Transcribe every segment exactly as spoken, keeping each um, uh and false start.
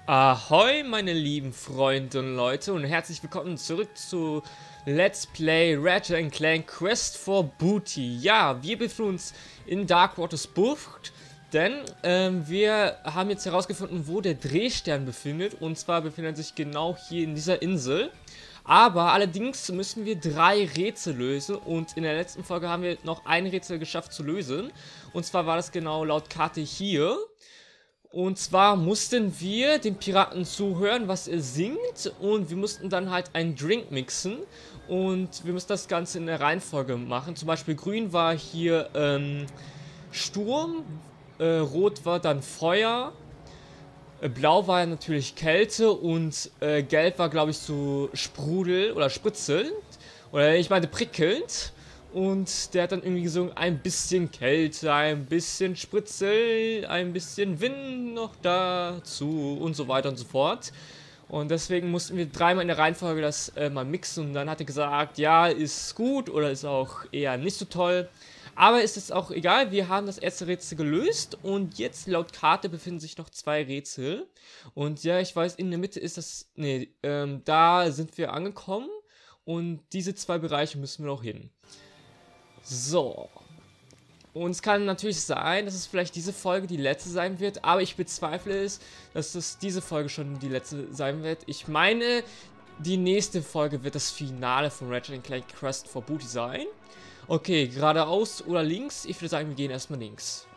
Ahoi, meine lieben Freunde und Leute, und herzlich willkommen zurück zu Let's Play Ratchet and Clank Quest for Booty. Ja, wir befinden uns in Darkwaters Bucht, denn ähm, wir haben jetzt herausgefunden, wo der Drehstern befindet, und zwar befindet er sich genau hier in dieser Insel. Aber allerdings müssen wir drei Rätsel lösen, und in der letzten Folge haben wir noch ein Rätsel geschafft zu lösen, und zwar war das genau laut Karte hier. Und zwar mussten wir dem Piraten zuhören, was er singt, und wir mussten dann halt einen Drink mixen und wir mussten das Ganze in der Reihenfolge machen. Zum Beispiel grün war hier ähm, Sturm, äh, rot war dann Feuer, äh, blau war natürlich Kälte und äh, gelb war, glaube ich, so Sprudel oder spritzelnd, oder ich meine prickelnd. Und der hat dann irgendwie gesungen, ein bisschen Kälte, ein bisschen Spritzel, ein bisschen Wind noch dazu und so weiter und so fort. Und deswegen mussten wir dreimal in der Reihenfolge das äh, mal mixen, und dann hat er gesagt, ja, ist gut oder ist auch eher nicht so toll. Aber ist es auch egal, wir haben das erste Rätsel gelöst, und jetzt laut Karte befinden sich noch zwei Rätsel. Und ja, ich weiß, in der Mitte ist das, nee, ähm, da sind wir angekommen, und diese zwei Bereiche müssen wir noch hin. So. Und es kann natürlich sein, dass es vielleicht diese Folge die letzte sein wird, aber ich bezweifle es, dass es diese Folge schon die letzte sein wird. Ich meine, die nächste Folge wird das Finale von Ratchet and Clank Quest for Booty sein. Okay, geradeaus oder links? Ich würde sagen, wir gehen erstmal links.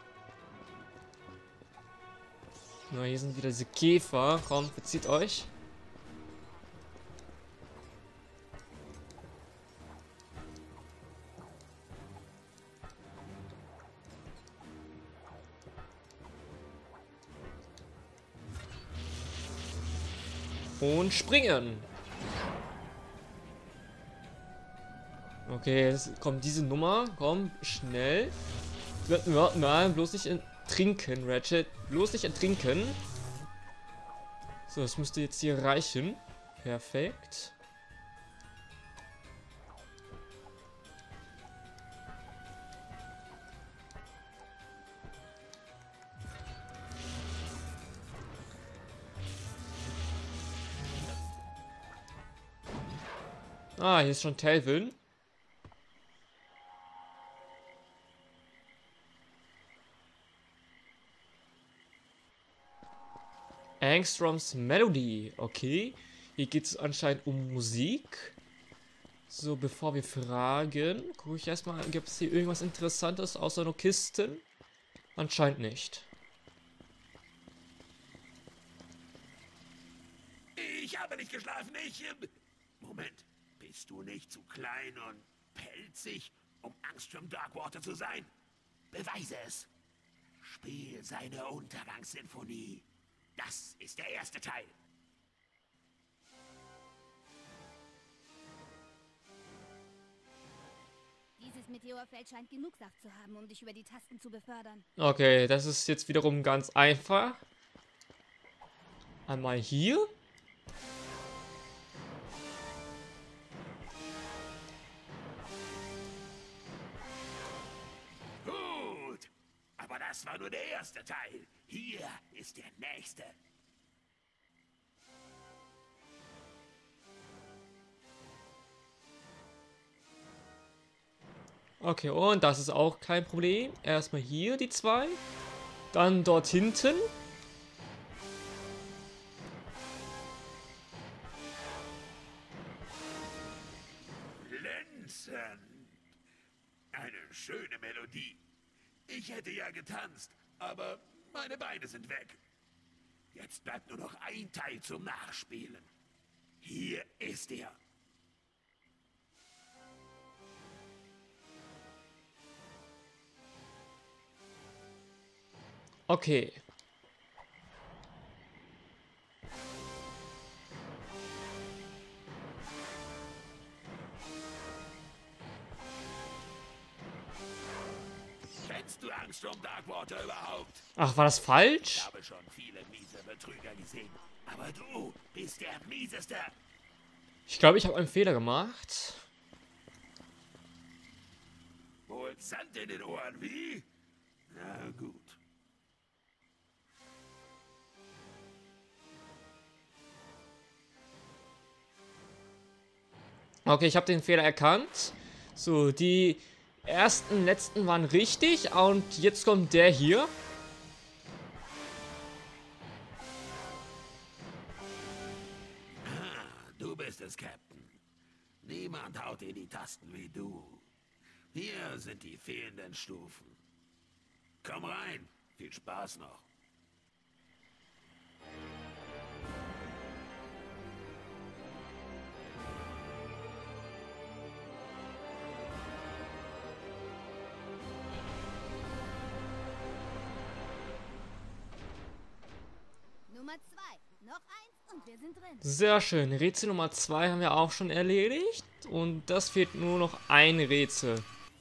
Na, hier sind wieder diese Käfer. Komm, verzieht euch. Und springen. Okay, jetzt kommt diese Nummer. Komm, schnell. Nein, bloß nicht ertrinken, Ratchet. Bloß nicht ertrinken. So, das müsste jetzt hier reichen. Perfekt. Ah, hier ist schon Telvin. Angstroms Melody. Okay. Hier geht es anscheinend um Musik. So, bevor wir fragen, gucke ich erstmal, gibt es hier irgendwas Interessantes außer nur Kisten? Anscheinend nicht. Ich habe nicht geschlafen, ich... Ähm, Moment, bist du nicht zu klein und pelzig, um Angstrom Darkwater zu sein? Beweise es. Spiel seine Untergangssinfonie. Das ist der erste Teil. Dieses Meteorfeld scheint genug Saft zu haben, um dich über die Tasten zu befördern. Okay, das ist jetzt wiederum ganz einfach. Einmal hier. Gut, aber das war nur der erste Teil. Hier ist der nächste. Okay, und das ist auch kein Problem. Erstmal hier die zwei. Dann dort hinten. Glänzend. Eine schöne Melodie. Ich hätte ja getanzt, aber meine Beine sind weg. Jetzt bleibt nur noch ein Teil zum Nachspielen. Hier ist er. Okay. Kennst du Angstrom Darkwater überhaupt? Ach, war das falsch? Ich habe schon viele miese Betrüger gesehen. Aber du bist der mieseste. Ich glaube, ich habe einen Fehler gemacht. Wohl Sand in den Ohren, wie? Na gut. Okay, ich habe den Fehler erkannt. So, die ersten, letzten waren richtig. Und jetzt kommt der hier. Ah, du bist es, Captain. Niemand haut in die Tasten wie du. Hier sind die fehlenden Stufen. Komm rein. Viel Spaß noch. Nummer zwei. Noch eins und wir sind drin. Sehr schön. Rätsel Nummer zwei haben wir auch schon erledigt. Und das fehlt nur noch ein Rätsel.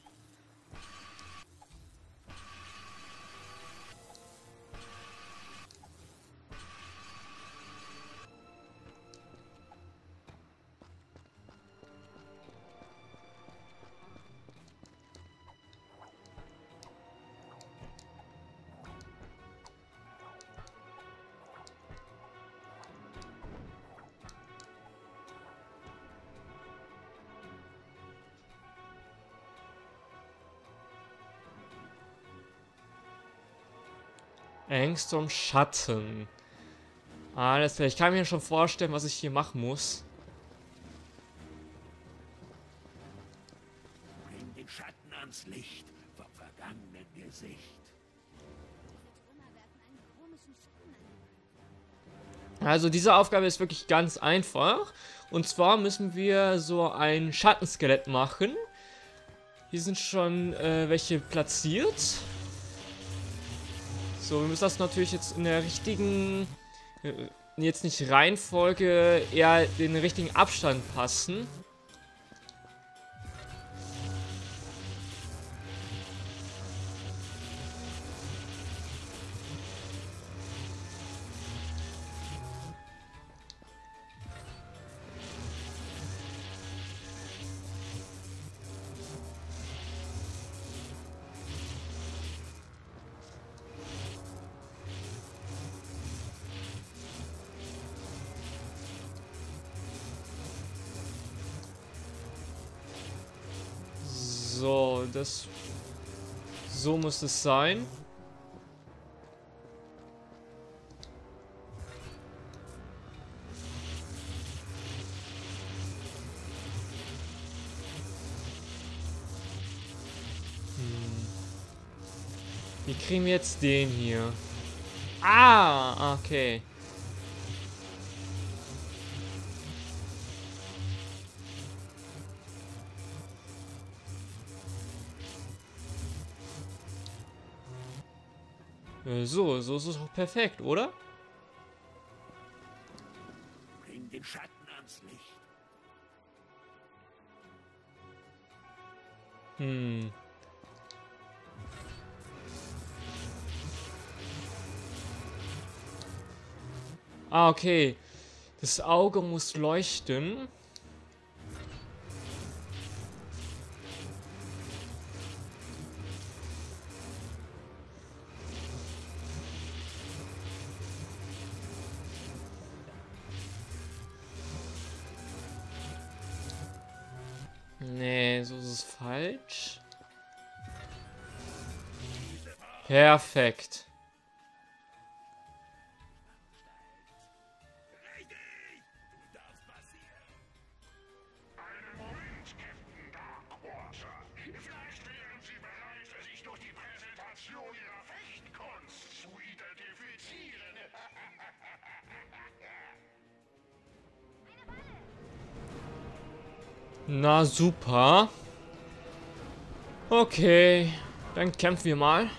Angstrom Schatten. Alles klar, ich kann mir schon vorstellen, was ich hier machen muss. Bring den Schatten ans Licht vom vergangenen Gesicht. Diese Trümmer werfen einen komischen Schatten an. Also diese Aufgabe ist wirklich ganz einfach. Und zwar müssen wir so ein Schattenskelett machen. Hier sind schon äh, welche platziert. So, wir müssen das natürlich jetzt in der richtigen, äh, jetzt nicht Reihenfolge, eher den richtigen Abstand passen. So, das... So muss es sein. Hm. Wie kriegen wir jetzt den hier? Ah, okay. So, so ist es auch perfekt, oder? Bring den Schatten ans Licht. Hm. Ah, okay. Das Auge muss leuchten. Nee, so ist es falsch. Perfekt. Richtig! Du darfst passieren. Einen Moment, Captain Darkwater. Vielleicht wären Sie bereit, sich durch die Präsentation Ihrer Fechtkunst zu identifizieren. Na super. Okay, dann kämpfen wir mal.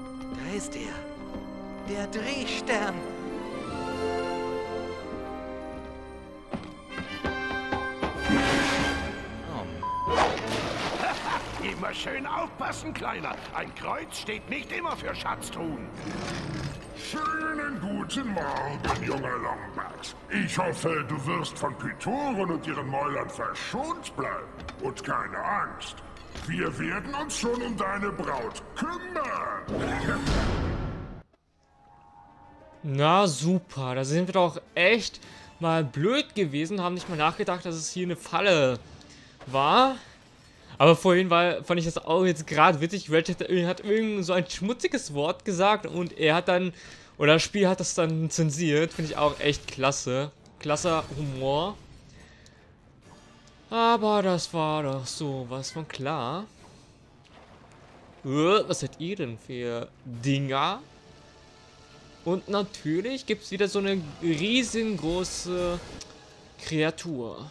Da ist er. Der Drehstern. Immer schön aufpassen, Kleiner. Ein Kreuz steht nicht immer für Schatztruhen. Schönen guten Morgen, junger Longbags. Ich hoffe, du wirst von Pythoren und ihren Mäulern verschont bleiben. Und keine Angst. Wir werden uns schon um deine Braut kümmern. Na super, da sind wir doch echt mal blöd gewesen, haben nicht mal nachgedacht, dass es hier eine Falle war. Aber vorhin war, fand ich das auch jetzt gerade witzig. Ratchet hat irgend so ein schmutziges Wort gesagt und er hat dann, oder das Spiel hat das dann zensiert. Finde ich auch echt klasse. Klasse Humor. Aber das war doch sowas von klar. Uh, was seid ihr denn für Dinger? Und natürlich gibt es wieder so eine riesengroße Kreatur.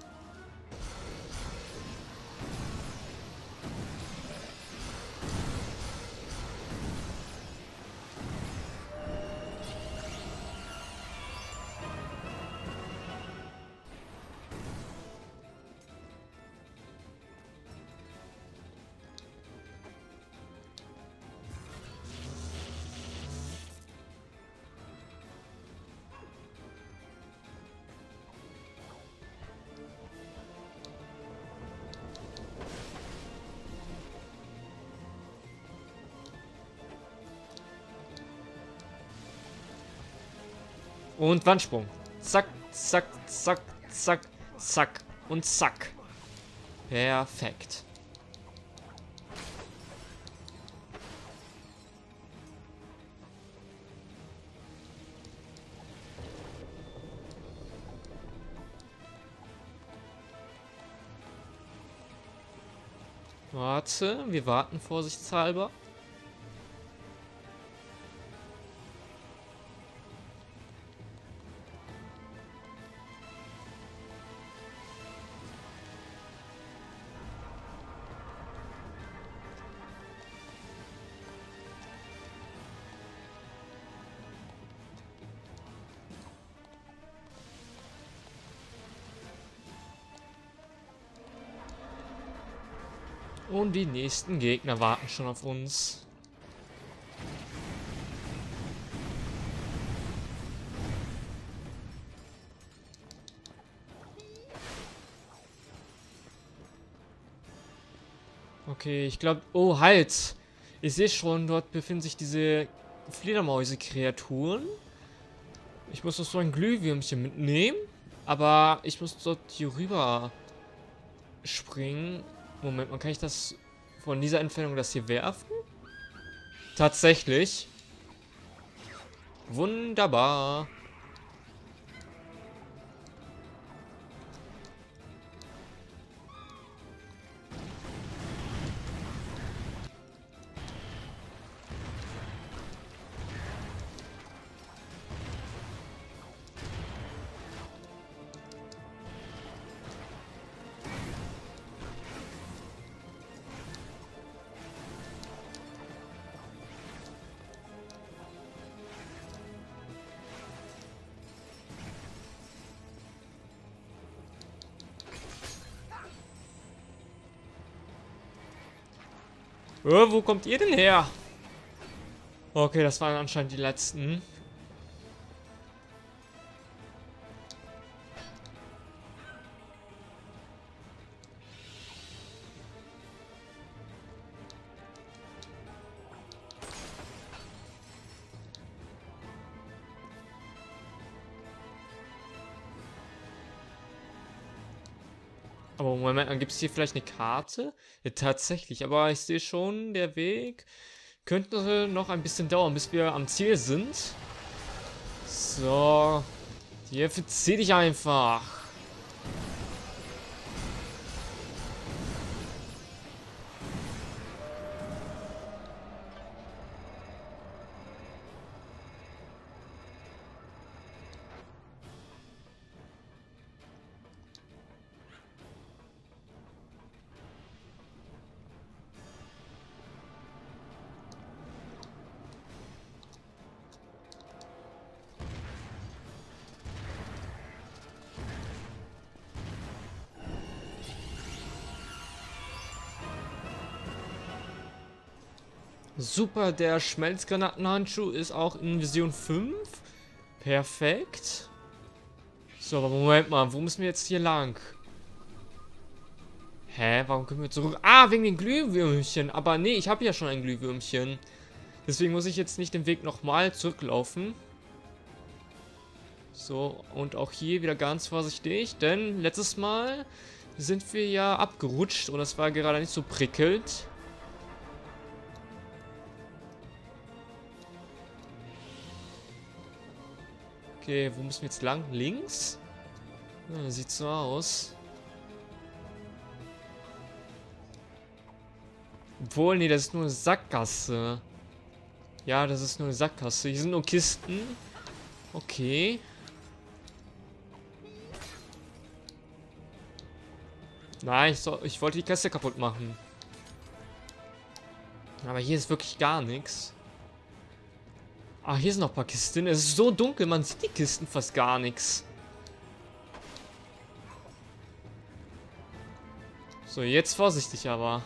Und Wandsprung. Zack, zack, zack, zack, zack und zack. Perfekt. Warte, wir warten vorsichtshalber. Und die nächsten Gegner warten schon auf uns. Okay, ich glaube... Oh, halt! Ich sehe schon, dort befinden sich diese Fledermäuse-Kreaturen. Ich muss noch so ein Glühwürmchen mitnehmen. Aber ich muss dort hier rüber springen. Moment, man kann ich das von dieser Entfernung das hier werfen? Tatsächlich. Wunderbar. Oh, wo kommt ihr denn her? Okay, das waren anscheinend die letzten. Aber Moment, dann gibt es hier vielleicht eine Karte? Ja, tatsächlich, aber ich sehe schon, der Weg könnte noch ein bisschen dauern, bis wir am Ziel sind. So, hier verzieh dich einfach. Super, der Schmelzgranatenhandschuh ist auch in Version fünf. Perfekt. So, aber Moment mal, wo müssen wir jetzt hier lang? Hä, warum können wir zurück? Ah, wegen den Glühwürmchen. Aber nee, ich habe ja schon ein Glühwürmchen. Deswegen muss ich jetzt nicht den Weg nochmal zurücklaufen. So, und auch hier wieder ganz vorsichtig, denn letztes Mal sind wir ja abgerutscht und das war gerade nicht so prickelnd. Okay, wo müssen wir jetzt lang? Links? Ja, sieht so aus. Obwohl, nee, das ist nur eine Sackgasse. Ja, das ist nur eine Sackgasse. Hier sind nur Kisten. Okay. Nein, ich, soll, ich wollte die Kiste kaputt machen. Aber hier ist wirklich gar nichts. Ah, hier sind noch ein paar Kisten. Es ist so dunkel, man sieht die Kisten fast gar nichts. So, jetzt vorsichtig aber.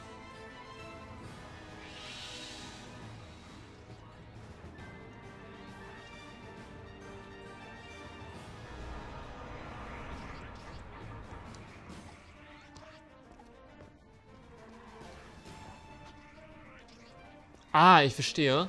Ah, ich verstehe.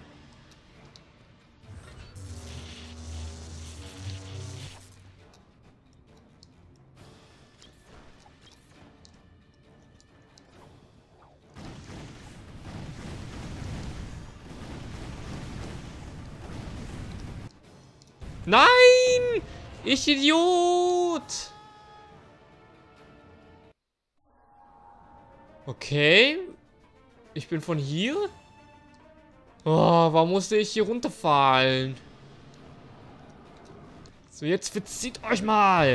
Nein! Ich Idiot! Okay. Ich bin von hier? Oh, warum musste ich hier runterfallen? So, jetzt verzieht euch mal!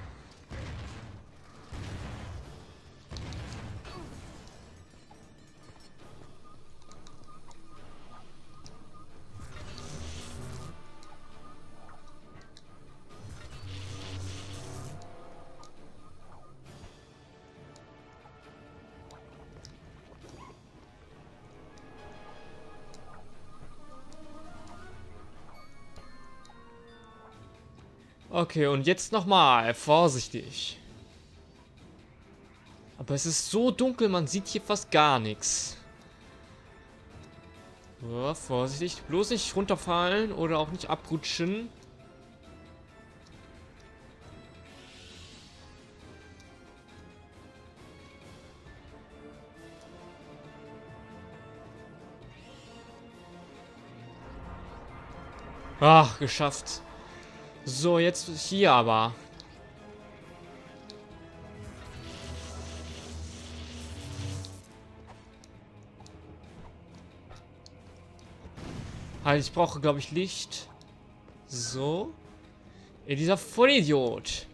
Okay, und jetzt nochmal. Vorsichtig. Aber es ist so dunkel, man sieht hier fast gar nichts. So, vorsichtig. Bloß nicht runterfallen oder auch nicht abrutschen. Ach, geschafft. So, jetzt hier aber. Halt, ich brauche, glaube ich, Licht. So. Ey, dieser Vollidiot.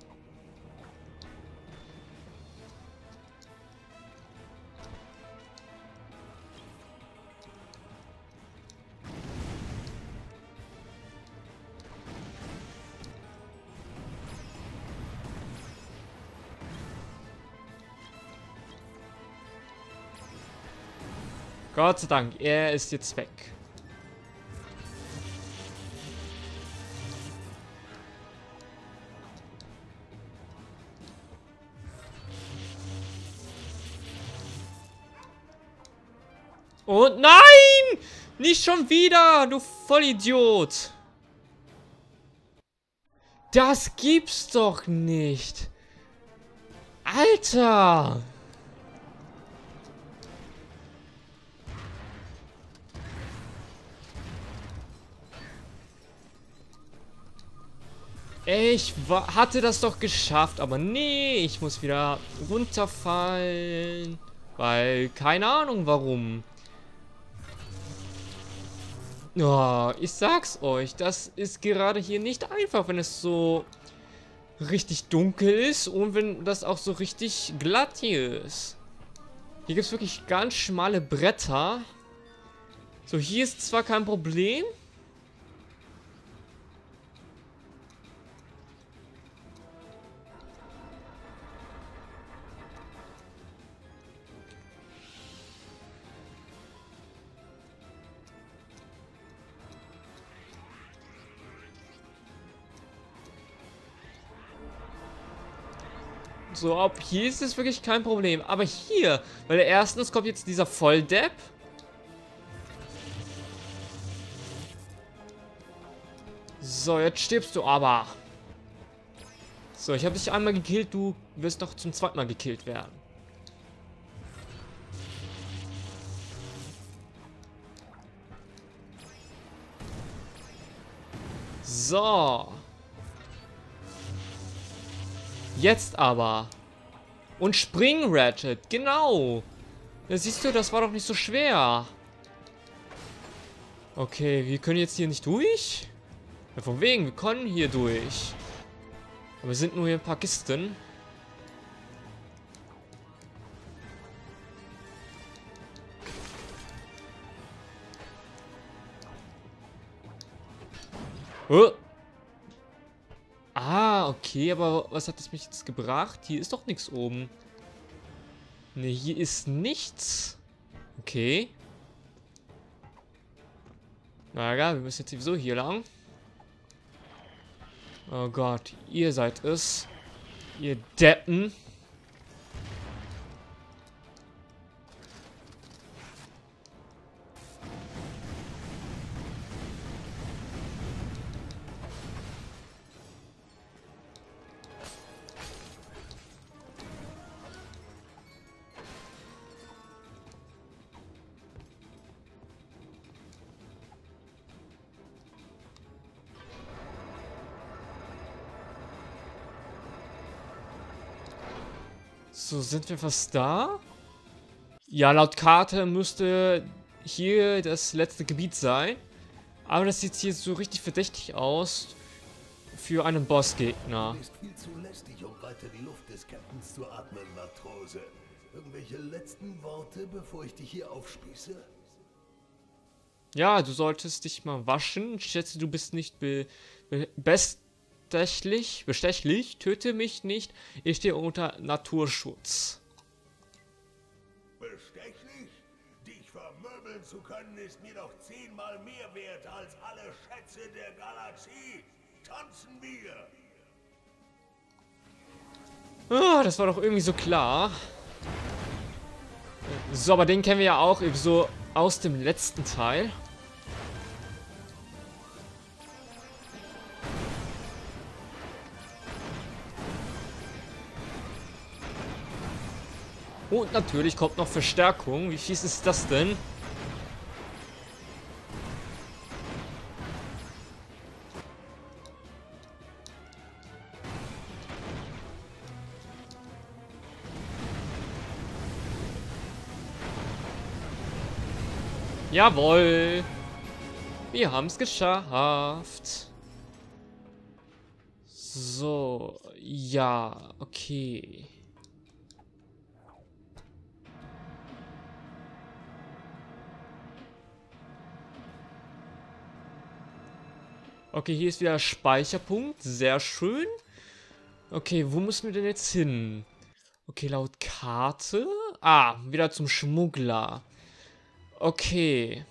Gott sei Dank, er ist jetzt weg. Und nein! Nicht schon wieder, du Vollidiot! Das gibt's doch nicht! Alter! Ich war, hatte das doch geschafft, aber nee, ich muss wieder runterfallen. Weil, keine Ahnung warum. Oh, ich sag's euch, das ist gerade hier nicht einfach, wenn es so richtig dunkel ist und wenn das auch so richtig glatt hier ist. Hier gibt es wirklich ganz schmale Bretter. So, hier ist zwar kein Problem. So, ob hier ist es wirklich kein Problem. Aber hier, weil erstens kommt jetzt dieser Volldepp. So, jetzt stirbst du aber. So, ich habe dich einmal gekillt, du wirst noch zum zweiten Mal gekillt werden. So. Jetzt aber. Und springen, Ratchet. Genau. Ja, siehst du, das war doch nicht so schwer. Okay, wir können jetzt hier nicht durch? Ja, von wegen, wir können hier durch. Aber wir sind nur hier ein paar Kisten. Oh. Ah, okay, aber was hat das mich jetzt gebracht? Hier ist doch nichts oben. Ne, hier ist nichts. Okay. Na egal, wir müssen jetzt sowieso hier lang. Oh Gott, ihr seid es. Ihr Deppen. So, sind wir fast da? Ja, laut Karte müsste hier das letzte Gebiet sein. Aber das sieht hier so richtig verdächtig aus für einen Bossgegner. Du bist viel zu lästig, um weiter die Luft des Captains zu atmen, Matrose. Irgendwelche letzten Worte, bevor ich dich hier aufspieße? Ja, du solltest dich mal waschen. Ich schätze, du bist nicht be be bestechlich, bestechlich. Töte mich nicht. Ich stehe unter Naturschutz. Bestechlich? Dich vermöbeln zu können, ist mir doch zehnmal mehr wert als alle Schätze der Galaxie. Tanzen wir! Ah, das war doch irgendwie so klar. So, aber den kennen wir ja auch so aus dem letzten Teil. Und natürlich kommt noch Verstärkung. Wie fies ist das denn? Jawohl. Wir haben es geschafft. So, ja, okay. Okay, hier ist wieder Speicherpunkt. Sehr schön. Okay, wo müssen wir denn jetzt hin? Okay, laut Karte. Ah, wieder zum Schmuggler. Okay.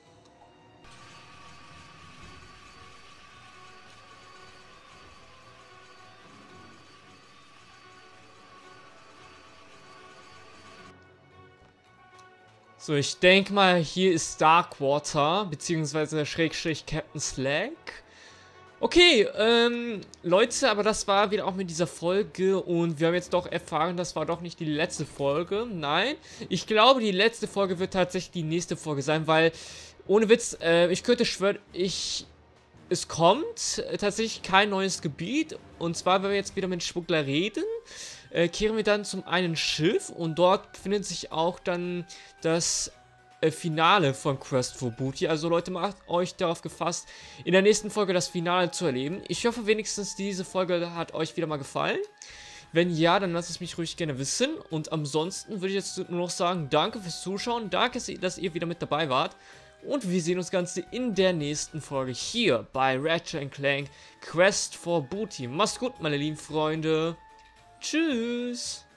So, ich denke mal, hier ist Darkwater, beziehungsweise Schrägstrich Captain Slack. Okay, ähm, Leute, aber das war wieder auch mit dieser Folge und wir haben jetzt doch erfahren, das war doch nicht die letzte Folge. Nein, ich glaube, die letzte Folge wird tatsächlich die nächste Folge sein, weil, ohne Witz, äh, ich könnte schwören, ich, es kommt äh, tatsächlich kein neues Gebiet. Und zwar, wenn wir jetzt wieder mit Schmuggler reden, äh, kehren wir dann zum einen Schiff und dort befindet sich auch dann das Finale von Quest for Booty. Also Leute, macht euch darauf gefasst, in der nächsten Folge das Finale zu erleben. Ich hoffe wenigstens, diese Folge hat euch wieder mal gefallen. Wenn ja, dann lasst es mich ruhig gerne wissen. Und ansonsten würde ich jetzt nur noch sagen, danke fürs Zuschauen. Danke, dass ihr wieder mit dabei wart. Und wir sehen uns Ganze in der nächsten Folge hier bei Ratchet and Clank Quest for Booty. Macht's gut, meine lieben Freunde. Tschüss.